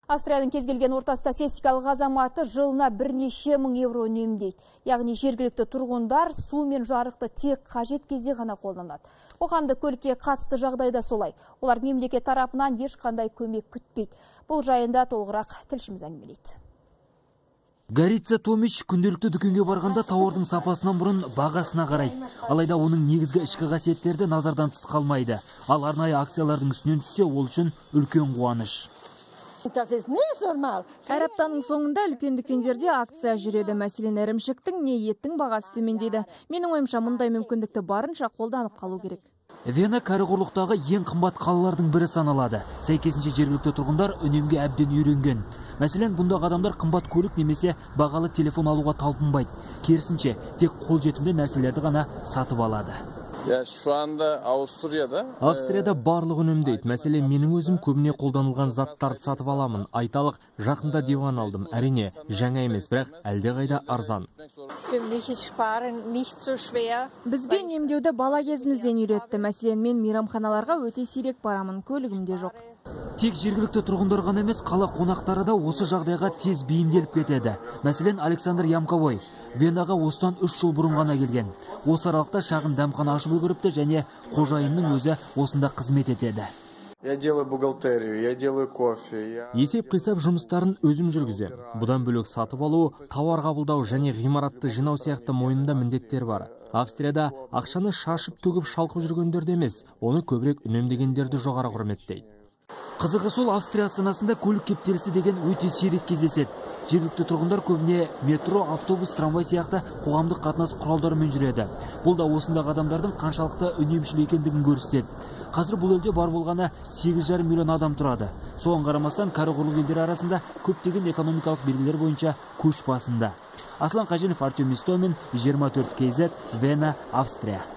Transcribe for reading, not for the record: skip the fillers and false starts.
Австрияның кез келген орта статистикалық азаматы жылына бірнеше мың евро үнемдейді. Яғни жергілікті тұрғындар су мен жарықты тек қажет кезде ғана қолданады. Қоғамдық көлікке қатысты жағдайда солай. Олар мемлекет тарапынан ешқандай көмек күтпейді. Бұл жайында толығырақ тілшіміз әңгімелейді. Горица Томич күнделікті дүкенге барғанда тауардың сапасынан бұрын бағасына қарайды. Алайда оның негізгі ішкі қасиеттері назардан тыс қалмайды. Ал арнайы акциялардың үстінен түссе, ол үшін үлкен қуаныш. Әр аптаның соңында үлкен дүкендерде акция жүреді. Мәселен, ірімшіктің не еттің бағасы төмендейді. Менің ойымша, мұндай мүмкіндікті барынша қолданып қалу керек. Вена кәрі құрлықтағы ең қымбат қалалардың бірі саналады. Сәйкесінше жергілікті тұрғындар үнемге әбден үйренген. Мәселен, бұндағы адамдар қымбат көлік немесе бағалы телефон алуға талпынбайды. Керісінше, тек қолжетімді нәрселерді ғана сатып алады. Şu anda Австрияда барлық үнемдейді. Мәселен, менің өзім көбіне қолданылған заттарды сатып аламын. Айталық, жақында диван алдым. Әрине, жаңа емес, бірақ әлдеқайда арзан. Бізге үнемдеуді бала кезімізден үйретті. Мәселен, мен мейрамханаларға өте сирек барамын, көлігімде жоқ. Тек жергілікті тұрғындар ғана емес, қала қонақтары да осы жағдайға тез бейімделіп кетеді. Мәселен, Александр Ямковой Венаға осыдан 3 жыл бұрын ғана келген. Осы аралықта шағын дәмхана ашып үлгеріпті және қожайынның өзі осында қызмет етеді. Я делаю бухгалтерию, я делаю кофе. Есеп-қисап жұмыстарын өзім жүргіземін. Бұдан бөлек сатып алу, тауар қабылдау және ғимаратты жинау сияқты мойнында міндеттер бар. Австрияда ақшаны шашып төгіп шалқып жүргендерді емес, оны көбірек үнемдегендерді жоғары құрметтейді. Қызығы сол, Австрия астанасында көлік кептелісі деген өте сирек кездеседі. Жергілікті тұрғындар көбіне метро, автобус, трамвай сияқты қоғамдық қатынас құралдарымен жүреді. Бұл да осындағы адамдардың қаншалықты үнемшіл екендігін көрсетеді. Қазір бұл елде бар болғаны 8,5 миллион адам тұрады. Соған қарамастан кәрі құрлық елдері арасында көптеген экономикалық белгілер бойынша көш басында. Аслан Қаженов, Артем Истомин, 24 KZ, Вена, Австрия.